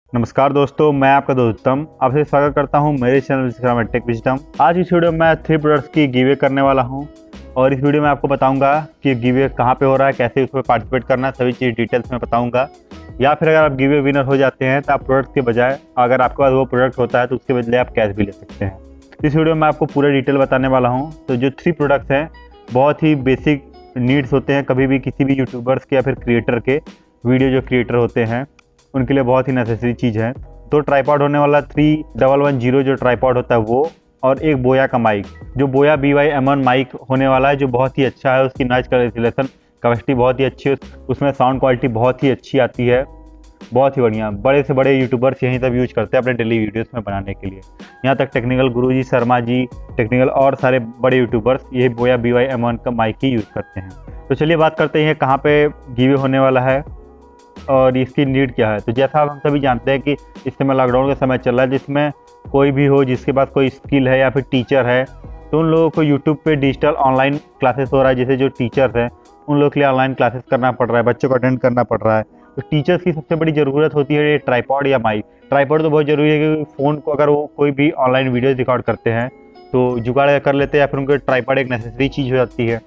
नमस्कार दोस्तों, मैं आपका दोस्त उत्तम आपसे स्वागत करता हूं मेरे चैनल टेक विजडम। आज इस वीडियो में मैं 3 प्रोडक्ट्स की गिवे करने वाला हूं और इस वीडियो में आपको बताऊंगा कि गिवे कहां पे हो रहा है, कैसे उसमें पार्टिसिपेट करना है, सभी चीज़ डिटेल्स में बताऊंगा। या फिर अगर आप गिवे विनर हो जाते हैं तो आप प्रोडक्ट के बजाय अगर आपके पास वो प्रोडक्ट होता है तो उसके बदले आप कैश भी ले सकते हैं। इस वीडियो में आपको पूरा डिटेल बताने वाला हूँ। तो जो 3 प्रोडक्ट्स हैं बहुत ही बेसिक नीड्स होते हैं कभी भी किसी भी यूट्यूबर्स के या फिर क्रिएटर के, वीडियो जो क्रिएटर होते हैं उनके लिए बहुत ही नेसेसरी चीज़ है। 2 ट्राईपॉड होने वाला 3110 जो ट्राईपॉड होता है वो, और एक बोया का माइक जो बोया BY-M1 माइक होने वाला है, जो बहुत ही अच्छा है। उसकी नॉइज कैंसिलेशन कैपेसिटी बहुत ही अच्छी है, उसमें साउंड क्वालिटी बहुत ही अच्छी आती है, बहुत ही बढ़िया। बड़े से बड़े यूट्यूबर्स यही सब यूज करते हैं अपने डेली वीडियोस में बनाने के लिए। यहाँ तक टेक्निकल गुरुजी, शर्मा जी, टेक्निकल और सारे बड़े यूट्यूबर्स ये बोया BY-M1 का माइक ही यूज़ करते हैं। तो चलिए बात करते हैं कहाँ पे गिवे होने वाला है और इसकी नीड क्या है। तो जैसा हम सभी जानते हैं कि इस समय लॉकडाउन का समय चल रहा है, जिसमें कोई भी हो जिसके पास कोई स्किल है या फिर टीचर है तो उन लोगों को यूट्यूब पे डिजिटल ऑनलाइन क्लासेस हो रहा है। जैसे जो टीचर्स हैं उन लोगों के लिए ऑनलाइन क्लासेस करना पड़ रहा है, बच्चों को अटेंड करना पड़ रहा है। तो टीचर्स की सबसे बड़ी ज़रूरत होती है ये ट्राईपॉड या माइक। ट्राईपॉड तो बहुत ज़रूरी है क्योंकि फ़ोन को अगर वो कोई भी ऑनलाइन वीडियोज़ रिकॉर्ड करते हैं तो जुगाड़ कर लेते हैं या फिर उनके ट्राईपॉड एक नेसेसरी चीज़ हो जाती है।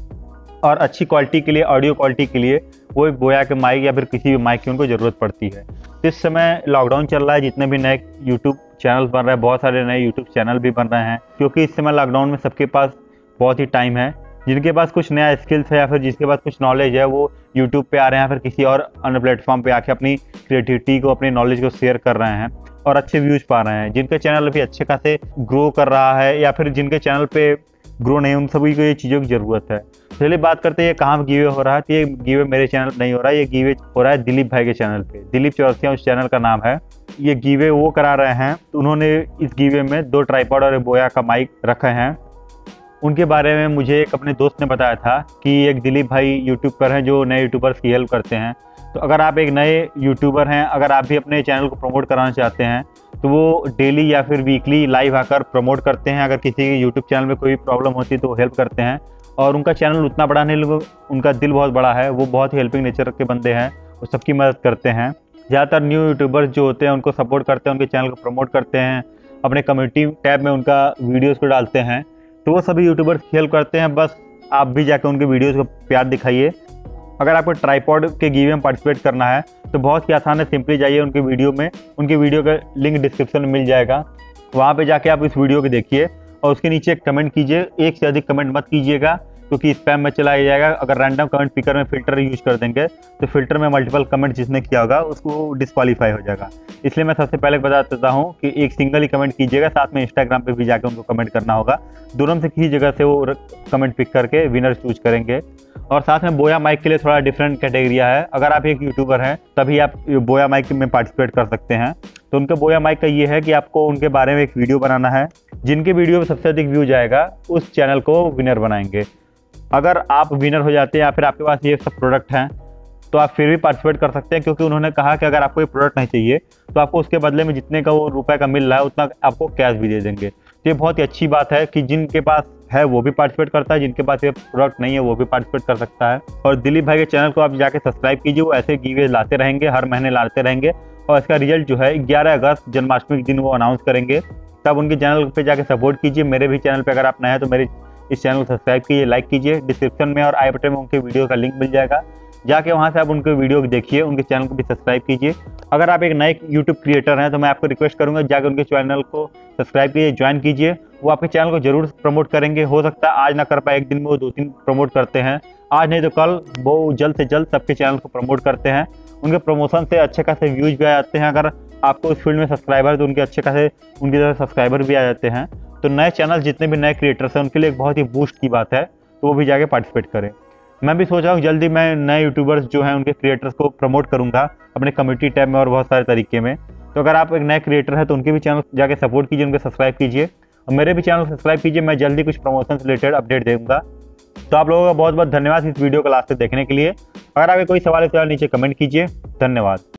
और अच्छी क्वालिटी के लिए, ऑडियो क्वालिटी के लिए वो एक बोया के माइक या फिर किसी भी माइक की उनको ज़रूरत पड़ती है। तो इस समय लॉकडाउन चल रहा है, जितने भी नए यूट्यूब चैनल बन रहे हैं, बहुत सारे नए यूट्यूब चैनल भी बन रहे हैं क्योंकि इस समय लॉकडाउन में सबके पास बहुत ही टाइम है। जिनके पास कुछ नया स्किल्स है या फिर जिसके पास कुछ नॉलेज है वो यूट्यूब पे आ रहे हैं या फिर किसी और अन्य प्लेटफॉर्म पे आके अपनी क्रिएटिविटी को, अपनी नॉलेज को शेयर कर रहे हैं और अच्छे व्यूज़ पा रहे हैं। जिनका चैनल अभी अच्छे खासे ग्रो कर रहा है या फिर जिनके चैनल पे ग्रो नहीं, उन सभी को ये चीज़ों की ज़रूरत है। चलिए बात करते हैं ये कहाँ गिवे हो रहा है। तो ये गिवे मेरे चैनल नहीं हो रहा है, ये गिवे हो रहा है दिलीप भाई के चैनल पे। दिलीप चौरसिया उस चैनल का नाम है। ये गिवे वो करा रहे हैं, तो उन्होंने इस गिवे में 2 ट्राईपॉड और एक बोया का माइक रखे हैं। उनके बारे में मुझे एक अपने दोस्त ने बताया था कि एक दिलीप भाई यूट्यूब पर हैं जो नए यूट्यूबर्स की हेल्प करते हैं। तो अगर आप एक नए यूट्यूबर हैं, अगर आप भी अपने चैनल को प्रमोट कराना चाहते हैं तो वो डेली या फिर वीकली लाइव आकर प्रमोट करते हैं। अगर किसी के यूट्यूब चैनल में कोई प्रॉब्लम होती है तो वो हेल्प करते हैं। और उनका चैनल उतना बड़ा नहीं, उनका दिल बहुत बड़ा है, वो बहुत ही हेल्पिंग नेचर के बंदे हैं, वो सबकी मदद करते हैं। ज़्यादातर न्यू यूट्यूबर्स जो होते हैं उनको सपोर्ट करते हैं, उनके चैनल को प्रमोट करते हैं, अपने कम्युनिटी टैब में उनका वीडियोज़ को डालते हैं। तो वो सभी यूट्यूबर्स की हेल्प करते हैं। बस आप भी जाकर उनके वीडियोज़ को प्यार दिखाइए। अगर आपको ट्राईपॉड के गिवे में पार्टिसिपेट करना है तो बहुत ही आसान है, सिंपली जाइए उनके वीडियो में, उनके वीडियो का लिंक डिस्क्रिप्शन में मिल जाएगा। वहाँ पे जाके आप इस वीडियो को देखिए और उसके नीचे कमेंट कीजिए। एक से अधिक कमेंट मत कीजिएगा क्योंकि स्पैम में चला जाएगा। अगर रैंडम कमेंट पिकर में फ़िल्टर यूज कर देंगे तो फिल्टर में मल्टीपल कमेंट जिसने किया होगा उसको डिस्क्वालीफाई हो जाएगा। इसलिए मैं सबसे पहले बता देता हूँ कि एक सिंगल ही कमेंट कीजिएगा, साथ में इंस्टाग्राम पे भी जाकर उनको कमेंट करना होगा। दोनों में से किसी जगह से वो कमेंट पिक करके विनर चूज करेंगे। और साथ में बोया माइक के लिए थोड़ा डिफरेंट कैटेगरिया है। अगर आप एक यूट्यूबर हैं तभी आप बोया माइक में पार्टिसिपेट कर सकते हैं। तो उनके बोया माइक का ये है कि आपको उनके बारे में एक वीडियो बनाना है, जिनके वीडियो में सबसे अधिक व्यू जाएगा उस चैनल को विनर बनाएंगे। अगर आप विनर हो जाते हैं या फिर आपके पास ये सब प्रोडक्ट हैं तो आप फिर भी पार्टिसिपेट कर सकते हैं, क्योंकि उन्होंने कहा कि अगर आपको ये प्रोडक्ट नहीं चाहिए तो आपको उसके बदले में जितने का वो रुपए का मिल रहा है उतना आपको कैश भी दे देंगे। तो ये बहुत ही अच्छी बात है कि जिनके पास है वो भी पार्टिसिपेट करता है, जिनके पास ये प्रोडक्ट नहीं है वो भी पार्टिसिपेट कर सकता है। और दिलीप भाई के चैनल को आप जाके सब्सक्राइब कीजिए, वो ऐसे गिवे लाते रहेंगे, हर महीने लाते रहेंगे। और इसका रिजल्ट जो है 11 अगस्त जन्माष्टमी के दिन वो अनाउंस करेंगे, तब उनके चैनल पे जाके सपोर्ट कीजिए। मेरे भी चैनल पे अगर आप नए हैं तो मेरे इस चैनल को सब्सक्राइब कीजिए, लाइक कीजिए। डिस्क्रिप्शन में और आई बटन में उनके वीडियो का लिंक मिल जाएगा, जाके वहाँ से आप उनके वीडियो को देखिए, उनके चैनल को भी सब्सक्राइब कीजिए। अगर आप एक नए यूट्यूब क्रिएटर हैं तो मैं आपको रिक्वेस्ट करूँगा जाके उनके चैनल को सब्सक्राइब कीजिए, ज्वाइन कीजिए। वो आपके चैनल को जरूर प्रमोट करेंगे। हो सकता है आज ना कर पाए, एक दिन में वो 2-3 प्रमोट करते हैं, आज नहीं तो कल वो जल्द से जल्द सबके चैनल को प्रमोट करते हैं। उनके प्रमोशन से अच्छे खासे व्यूज भी आ जाते हैं। अगर आपको उस फील्ड में सब्सक्राइबर है तो उनके अच्छे खासे उनकी तरह सब्सक्राइबर भी आ जाते हैं। तो नए चैनल जितने भी नए क्रिएटर्स हैं उनके लिए एक बहुत ही बूस्ट की बात है, तो वो भी जाके पार्टिसिपेट करें। मैं भी सोच रहा हूँ जल्दी मैं नए यूट्यूबर्स जो हैं उनके क्रिएटर्स को प्रमोट करूँगा अपने कम्युनिटी टैब में और बहुत सारे तरीके में। तो अगर आप एक नए क्रिएटर हैं तो उनके भी चैनल जाके सपोर्ट कीजिए, उनके सब्सक्राइब कीजिए और मेरे भी चैनल सब्सक्राइब कीजिए। मैं जल्दी कुछ प्रमोशन से रिलेटेड अपडेट दूंगा। तो आप लोगों का बहुत बहुत धन्यवाद इस वीडियो को लास्ट तक देखने के लिए। अगर आपके कोई सवाल है तो नीचे कमेंट कीजिए। धन्यवाद।